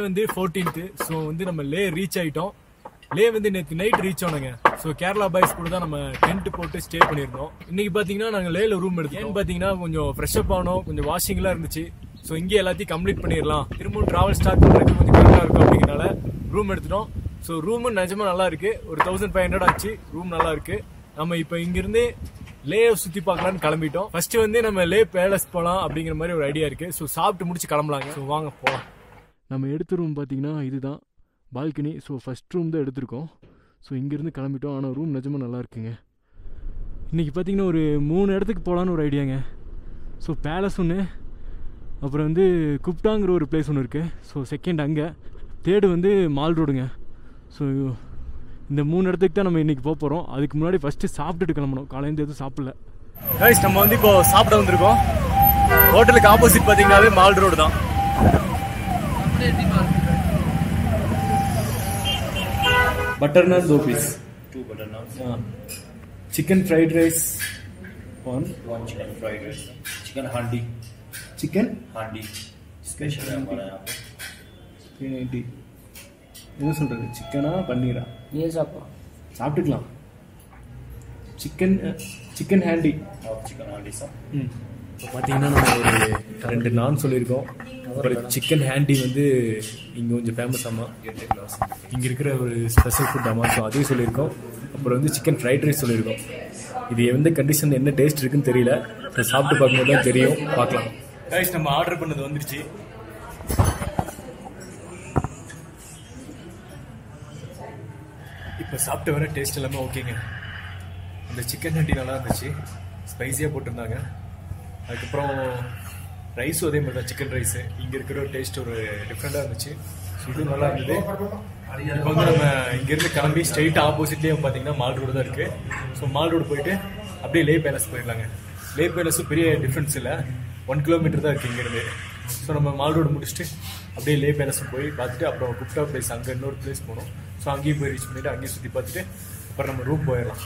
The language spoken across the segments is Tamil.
வந்து 14th. ஸோ வந்து நம்ம லே ரீச் ஆயிட்டோம். லே வந்து நேற்று நைட் ரீச் ஆனோங்க. ஸோ கேரளா பாய்ஸ் கூட தான் நம்ம டென்ட் போட்டு ஸ்டே பண்ணியிருந்தோம். இன்னைக்கு பார்த்தீங்கன்னா நாங்கள் லேல ரூம் எடுத்தோம். ஏன்னு பார்த்தீங்கன்னா கொஞ்சம் ஃப்ரெஷ் அப் ஆனோம், கொஞ்சம் வாஷிங்லாம் இருந்துச்சு. ஸோ இங்கே எல்லாத்தையும் கம்ப்ளீட் பண்ணிடலாம், திரும்பவும் டிராவல் ஸ்டார்ட் பண்ணுறதுக்கு கொஞ்சம் கரெக்டாக இருக்கும் அப்படிங்கிறனால ரூம் எடுத்துட்டோம். ஸோ ரூமும் நிஜமா நல்லா இருக்கு. ஒரு 1500 ஆச்சு. ரூம் நல்லா இருக்கு. நம்ம இப்போ இங்கிருந்து லே சுத்தி பார்க்கலான்னு கிளம்பிட்டோம். ஃபர்ஸ்ட் வந்து நம்ம லே பேலஸ் போகலாம் அப்படிங்கிற மாதிரி ஒரு ஐடியா இருக்கு. ஸோ சாப்பிட்டு முடிச்சு கிளம்பலாங்க. ஸோ வாங்க போகலாம். நம்ம எடுத்த ரூம் பார்த்தீங்கன்னா இதுதான் பால்கனி. ஸோ ஃபர்ஸ்ட் ரூம் தான் எடுத்திருக்கோம். ஸோ இங்கேருந்து கிளம்பிட்டோம். ஆனால் ரூம் நிஜமாக நல்லா இருக்குங்க. இன்றைக்கி பார்த்தீங்கன்னா ஒரு 3 இடத்துக்கு போகலான்னு ஒரு ஐடியாங்க. ஸோ பேலஸ் ஒன்று, அப்புறம் வந்து குப்டாங்கிற ஒரு பிளேஸ் ஒன்று இருக்குது. ஸோ செகண்ட் அங்கே, தேர்டு வந்து மால் ரோடுங்க. ஸோ இந்த 3 இடத்துக்கு தான் நம்ம இன்றைக்கி போக போகிறோம். அதுக்கு முன்னாடி ஃபஸ்ட்டு சாப்பிட்டுட்டு கிளம்பணும். காலையிலேருந்து எதுவும் சாப்பிடல. கைஸ் நம்ம வந்து இப்போ சாப்பிட வந்திருக்கோம். ஹோட்டலுக்கு ஆப்போசிட் பார்த்தீங்கன்னாவே மால் ரோடு தான். Butter naan 2 piece. 2 butter naans. Chicken fried rice 1 chicken fried rice. Chicken handi. Chicken handi. Special है हमारा यहाँ पे. Chicken handi. என்ன சொல்றது? சிக்கனா பன்னீரா? ये सब சாப்பிட்டுக்கலாம். Chicken handi. Chicken handi sir. இப்போ பார்த்தீங்கன்னா நம்ம ஒரு 2 நான் சொல்லியிருக்கோம். அப்புறம் சிக்கன் ஹேண்டி வந்து இங்கே கொஞ்சம் ஃபேமஸ் ஆமாம், இங்கே இருக்கிற ஒரு ஸ்பெஷல் ஃபுட் ஆமாம். ஸோ அதையும் சொல்லியிருக்கோம். அப்புறம் வந்து சிக்கன் ஃப்ரைட் ரைஸ் சொல்லியிருக்கோம். இது எந்த கண்டிஷன் என்ன டேஸ்ட் இருக்குன்னு தெரியல. இப்போ சாப்பிட்டு பார்க்கும்போது தான் தெரியும். பார்க்கலாம். ரைஸ் நம்ம ஆர்டர் பண்ணது வந்துருச்சு. இப்போ சாப்பிட்டு வர டேஸ்ட் எல்லாமே ஓகேங்க. இந்த சிக்கன் ஹேண்டி நல்லா இருந்துச்சு, ஸ்பைஸியாக போட்டிருந்தாங்க. அதுக்கப்புறம் ரைஸும் அதே மாதிரி தான், சிக்கன் ரைஸு. இங்கே இருக்கிற ஒரு டேஸ்ட் ஒரு டிஃப்ரெண்ட்டாக இருந்துச்சு. ஸோ இது நல்லா இருந்தது. இப்போ வந்து நம்ம இங்கேருந்து கிளம்பி ஸ்ட்ரெயிட்டாக ஆப்போசிட்லேயே பார்த்தீங்கன்னா மால் ரோடு தான் இருக்குது. ஸோ மால் ரோடு போயிட்டு அப்படியே லே பேலஸ் போயிடலாங்க. லே பேலஸும் பெரிய டிஃப்ரென்ஸ் இல்லை, 1 கிலோமீட்டர் தான் இருக்குது இங்கேருந்து. ஸோ நம்ம மால் ரோடு முடிச்சுட்டு அப்படியே லே பேலஸும் போய் பார்த்துட்டு அப்புறம் குப்டா பிளேஸ் அங்கே இன்னொரு பிளேஸ் போகணும். ஸோ அங்கேயும் போய் ரீச் பண்ணிவிட்டு அங்கேயும் சுற்றி பார்த்துட்டு அப்புறம் நம்ம ரூம் போயிடலாம்.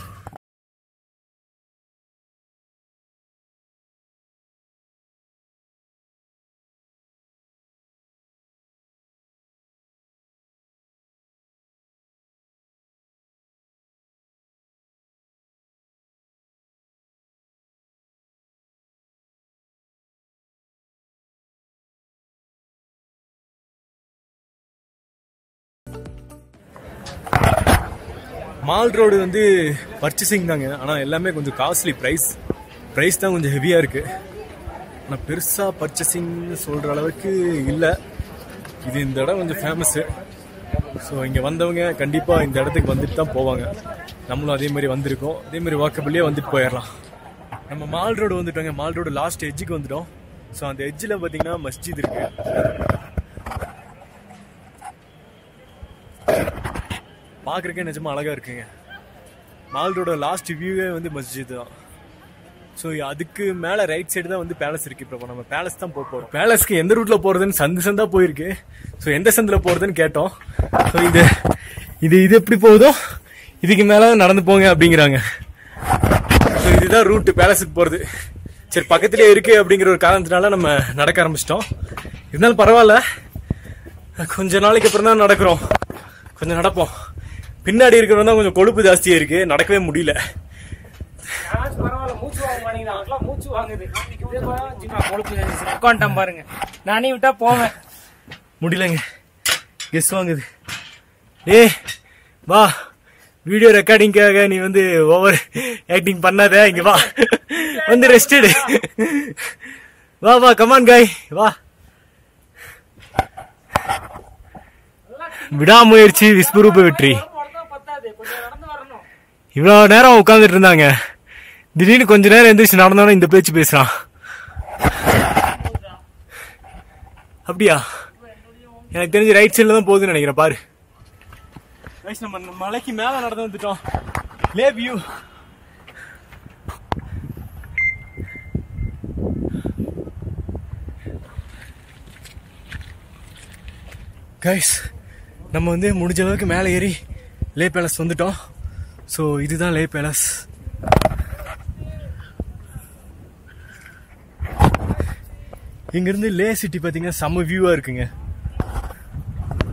மால் ரோடு வந்து பர்ச்சேசிங் தாங்க, ஆனால் எல்லாமே கொஞ்சம் காஸ்ட்லி. ப்ரைஸ் தான் கொஞ்சம் ஹெவியாக இருக்குது. ஆனால் பெருசாக பர்ச்சேசிங்னு சொல்கிற அளவுக்கு இல்லை. இது இந்த இடம் கொஞ்சம் ஃபேமஸ்ஸு. ஸோ இங்கே வந்தவங்க கண்டிப்பாக இந்த இடத்துக்கு வந்துட்டு தான் போவாங்க. நம்மளும் அதே மாதிரி வந்திருக்கோம். அதே மாதிரி வாக்கபிள்லேயே வந்துட்டு போயிடலாம். நம்ம மால் ரோடு வந்துட்டோங்க. மால் ரோடு லாஸ்ட் எட்ஜுக்கு வந்துட்டோம். ஸோ அந்த எட்ஜில் பார்த்தீங்கன்னா மஸ்ஜித் இருக்குது. பார்க்குறக்கே நிஜமாக அழகாக இருக்குங்க. மால் ரோட லாஸ்ட் வியூவே வந்து மஸ்ஜித் தான். ஸோ அதுக்கு மேலே ரைட் சைடு தான் வந்து பேலஸ் இருக்குது. இப்போ நம்ம பேலஸ் தான் போக போகிறோம். பேலஸ்க்கு எந்த ரூட்டில் போகிறதுன்னு சந்தா போயிருக்கு. ஸோ எந்த சந்தில் போகிறதுன்னு கேட்டோம். ஸோ இது எப்படி போகுதோ இதுக்கு மேலே நடந்து போங்க அப்படிங்கிறாங்க. ஸோ இதுதான் ரூட்டு பேலஸுக்கு போகிறது. சரி, பக்கத்துலேயே இருக்குது அப்படிங்கிற ஒரு காரணத்தினால நம்ம நடக்க ஆரம்பிச்சிட்டோம். இருந்தாலும் பரவாயில்ல, கொஞ்ச நாளைக்கு அப்புறம் தான் நடக்கிறோம். கொஞ்சம் நடப்போம். பின்னாடி இருக்கிறவங்க தான் கொஞ்சம் கொழுப்பு ஜாஸ்தியா இருக்கு, நடக்கவே முடியல. பாருங்க, நானே விட்டா போவேன், முடியலங்க. கெஸ் வாங்குது. வா, வீடியோ ரெக்கார்டிங்காக நீ வந்து ஓவர் ஆக்டிங் பண்ணாத. இங்க வா, வந்து ரெஸ்ட் எடு. வா கமான் காய், வா. விடாமுயற்சி விஸ்வரூப வெற்றி. இவ்வளவு நேரம் உட்கார்ந்துட்டு இருந்தாங்க, திடீர்னு கொஞ்ச நேரம் எந்திரிச்சு நடந்தோன்னா இந்த பேச்சு பேசுறான். அப்படியா? எனக்கு தெரிஞ்சு ரைட் சைட்ல தான் போகுதுன்னு நினைக்கிறேன். பாரு, நம்ம மலைக்கு மேல நடந்து வந்துட்டோம். லே வியூ. கைஸ், நம்ம வந்து முடிஞ்ச அளவுக்கு மேலே ஏறி லே பேலஸ் வந்துட்டோம். ஸோ இதுதான் லே பேலஸ். இங்கிருந்து லே சிட்டி பார்த்தீங்கன்னா செம்ம வியூவாக இருக்குங்க.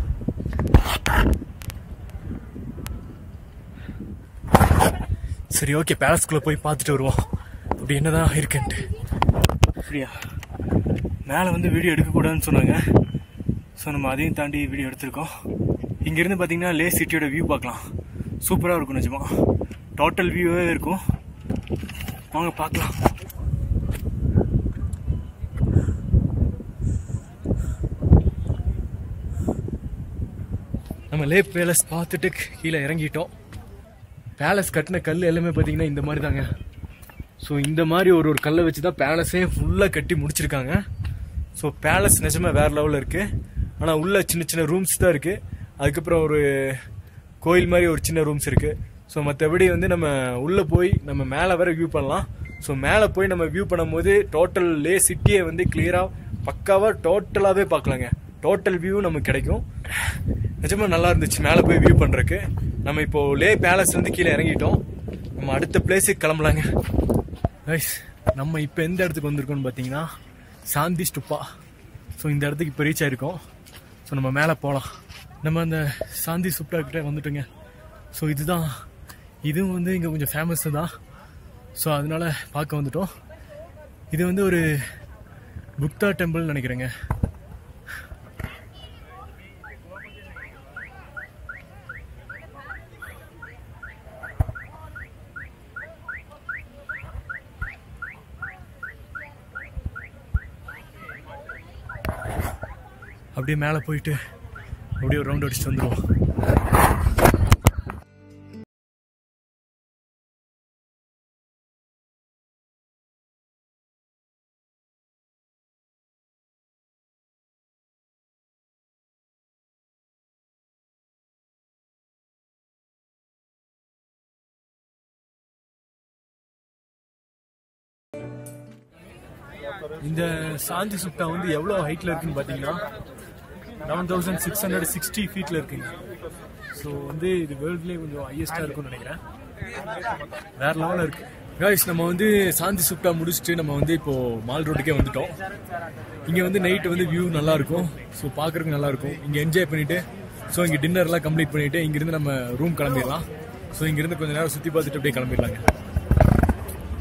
சரி ஓகே, பேலஸ்குள்ளே போய் பார்த்துட்டு வருவோம் அப்படி என்னதான் இருக்குன்ட்டு. அப்படியா, மேலே வந்து வீடியோ எடுக்கக்கூடாதுன்னு சொன்னாங்க. ஸோ நம்ம அதையும் தாண்டி வீடியோ எடுத்திருக்கோம். இங்கேருந்து பார்த்தீங்கன்னா லே சிட்டியோட வியூ பார்க்கலாம். சூப்பராக இருக்கும் நிஜமா. டோட்டல் வியூவே இருக்கும். வாங்க பார்க்கலாம். நம்ம லே பேலஸ் பார்த்துட்டு கீழே இறங்கிட்டோம். பேலஸ் கட்டின கல் எல்லாமே பார்த்தீங்கன்னா இந்த மாதிரி தாங்க. ஸோ இந்த மாதிரி ஒரு கல்லை வச்சு தான் பேலஸே ஃபுல்லாக கட்டி முடிச்சிருக்காங்க. ஸோ பேலஸ் நிஜமாக வேறு லெவலில் இருக்குது. ஆனால் உள்ள சின்ன சின்ன ரூம்ஸ் தான் இருக்குது. அதுக்கப்புறம் ஒரு கோயில் மாதிரி ஒரு சின்ன ரூம்ஸ் இருக்குது. ஸோ மற்றபடி வந்து நம்ம உள்ளே போய் நம்ம மேலே வர வியூ பண்ணலாம். ஸோ மேலே போய் நம்ம வியூ பண்ணும்போது டோட்டல் லே சிட்டியை வந்து கிளியராக பக்காவாக டோட்டலாகவே பார்க்கலாங்க. டோட்டல் வியூ நமக்கு கிடைக்கும். நிஜமாக நல்லா இருந்துச்சு மேலே போய் வியூ பண்ணுறதுக்கு. நம்ம இப்போது லே பேலஸ் வந்து கீழே இறங்கிட்டோம். நம்ம அடுத்த பிளேஸுக்கு கிளம்பலாங்க. கைஸ், நம்ம இப்போ எந்த இடத்துக்கு வந்திருக்கோம்னு பார்த்தீங்கன்னா சாந்தி ஸ்டூப்பா. ஸோ இந்த இடத்துக்கு இப்போ ரீச் ஆகிருக்கோம். ஸோ நம்ம மேலே போகலாம். நம்ம அந்த சாந்தி ஸ்டூப்பா கிட்டே வந்துட்டோங்க. ஸோ இதுவும் வந்து இங்கே கொஞ்சம் ஃபேமஸ்ஸு தான். ஸோ அதனால பார்க்க வந்துட்டோம். இது வந்து ஒரு புத்தா டெம்பிள்னு நினைக்கிறேங்க. அப்படியே மேலே போயிட்டு அப்படியே ஒரு ரவுண்ட் அடிச்சுட்டு வந்துடுவோம். இந்த சாந்தி சுப்டா வந்து எவ்வளோ ஹைட்டில் இருக்குன்னு பார்த்தீங்கன்னா 9660 ஃபீட்டில் இருக்குங்க. ஸோ வந்து இது வேர்ல்ட்லேயே கொஞ்சம் ஹையஸ்டாக இருக்கும்னு நினைக்கிறேன். வேற லெவலில் இருக்கு. கைஸ், நம்ம வந்து சாந்தி சுப்டா முடிச்சுட்டு நம்ம வந்து இப்போது மால் ரோட்டுக்கே வந்துட்டோம். இங்கே வந்து நைட்டு வந்து வியூ நல்லாயிருக்கும். ஸோ பார்க்குறதுக்கு நல்லாயிருக்கும். இங்கே என்ஜாய் பண்ணிவிட்டு ஸோ இங்கே டின்னர்லாம் கம்ப்ளீட் பண்ணிவிட்டு இங்கேருந்து நம்ம ரூம் கிளம்பிடலாம். ஸோ இங்கேருந்து கொஞ்சம் நேரம் சுற்றி பார்த்துட்டு அப்படியே கிளம்பிடலாங்க.